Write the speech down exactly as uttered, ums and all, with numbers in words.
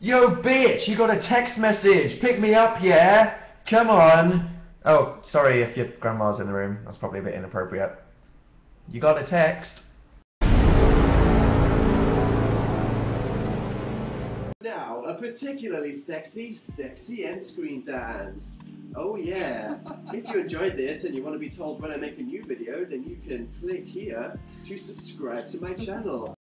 Yo, bitch, you got a text message. Pick me up, yeah? Come on. Oh, sorry if your grandma's in the room. That's probably a bit inappropriate. You got a text? Now, a particularly sexy, sexy end screen dance. Oh yeah. If you enjoyed this and you want to be told when I make a new video, then you can click here to subscribe to my channel.